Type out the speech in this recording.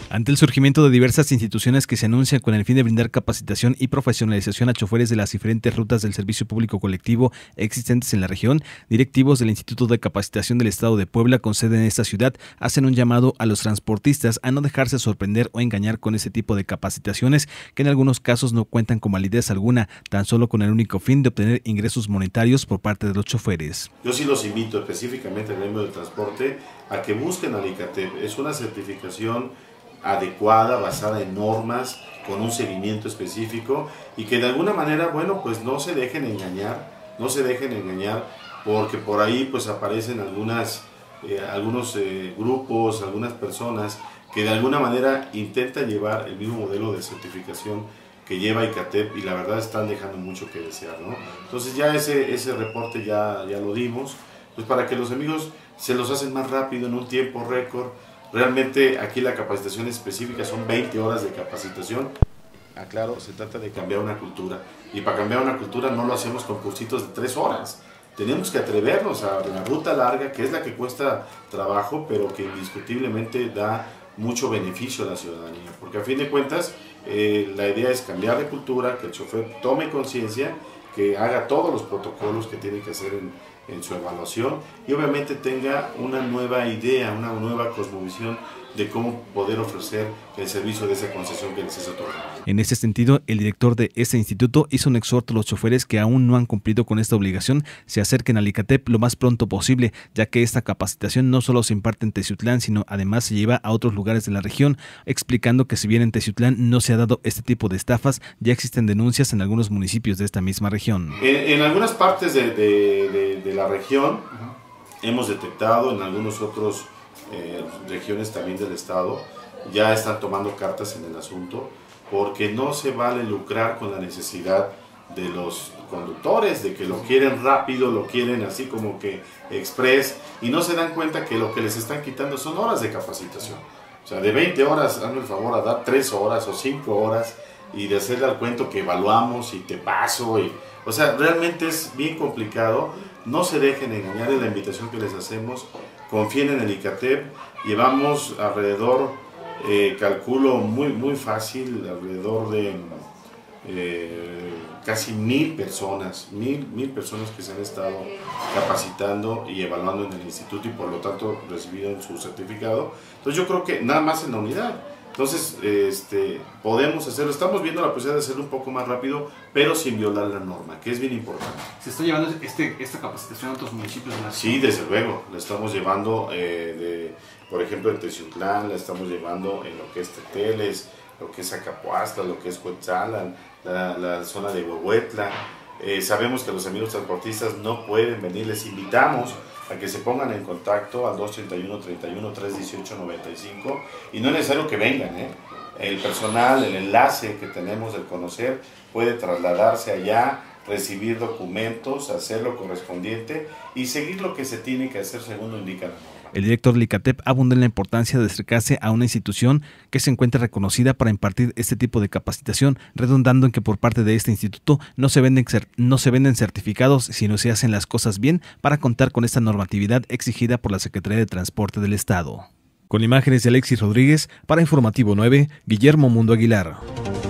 Ante el surgimiento de diversas instituciones que se anuncian con el fin de brindar capacitación y profesionalización a choferes de las diferentes rutas del servicio público colectivo existentes en la región, directivos del Instituto de Capacitación del Estado de Puebla, con sede en esta ciudad, hacen un llamado a los transportistas a no dejarse sorprender o engañar con ese tipo de capacitaciones que en algunos casos no cuentan con validez alguna, tan solo con el único fin de obtener ingresos monetarios por parte de los choferes. Yo sí los invito específicamente al gremio del transporte a que busquen al ICATEP. Es una certificación adecuada, basada en normas, con un seguimiento específico y que de alguna manera, bueno, pues no se dejen engañar, porque por ahí pues aparecen algunos grupos, algunas personas que de alguna manera intentan llevar el mismo modelo de certificación que lleva ICATEP y la verdad están dejando mucho que desear, ¿no? Entonces ya ese reporte ya lo dimos, pues para que los amigos se los hacen más rápido, en un tiempo récord. Realmente aquí la capacitación específica son 20 horas de capacitación. Claro, se trata de cambiar una cultura. Y para cambiar una cultura no lo hacemos con cursitos de 3 horas. Tenemos que atrevernos a la ruta larga, que es la que cuesta trabajo, pero que indiscutiblemente da mucho beneficio a la ciudadanía. Porque a fin de cuentas, la idea es cambiar de cultura, que el chofer tome conciencia, que haga todos los protocolos que tiene que hacer en su evaluación y obviamente tenga una nueva idea, una nueva cosmovisión de cómo poder ofrecer el servicio de esa concesión que les es otorgada. En ese sentido, el director de este instituto hizo un exhorto a los choferes que aún no han cumplido con esta obligación se acerquen al ICATEP lo más pronto posible, ya que esta capacitación no solo se imparte en Teciutlán, sino además se lleva a otros lugares de la región, explicando que si bien en Teciutlán no se ha dado este tipo de estafas, ya existen denuncias en algunos municipios de esta misma región. En algunas partes de la región hemos detectado, en algunos otros regiones también del estado, ya están tomando cartas en el asunto, porque no se vale lucrar con la necesidad de los conductores, de que lo quieren rápido, lo quieren así como que express, y no se dan cuenta que lo que les están quitando son horas de capacitación. O sea, de 20 horas, hazme el favor a dar 3 horas o 5 horas, y de hacerle al cuento que evaluamos y te paso, o sea, realmente es bien complicado. No se dejen engañar, es la invitación que les hacemos. Confíen en el ICATEP. Llevamos alrededor, calculo muy fácil, alrededor de casi 1000 personas, mil personas que se han estado capacitando y evaluando en el instituto y por lo tanto recibieron su certificado. Entonces yo creo que nada más en la unidad. Entonces, podemos hacerlo. Estamos viendo la posibilidad de hacerlo un poco más rápido, pero sin violar la norma, que es bien importante. ¿Se está llevando esta capacitación a otros municipios de la ciudad? Sí, desde luego. La estamos llevando, por ejemplo, en Teciutlán, la estamos llevando en lo que es Teteles, lo que es Acapuastla, lo que es Cuetzalan, la zona de Huehuetla. Sabemos que los amigos transportistas no pueden venir. Les invitamos a que se pongan en contacto al 231-31-318-95 y no es necesario que vengan, El personal, el enlace que tenemos del Conocer puede trasladarse allá, recibir documentos, hacer lo correspondiente y seguir lo que se tiene que hacer según lo indica la norma. El director del ICATEP abunda en la importancia de acercarse a una institución que se encuentre reconocida para impartir este tipo de capacitación, redundando en que por parte de este instituto no se venden certificados, sino se hacen las cosas bien para contar con esta normatividad exigida por la Secretaría de Transporte del Estado. Con imágenes de Alexis Rodríguez, para Informativo 9, Guillermo Mundo Aguilar.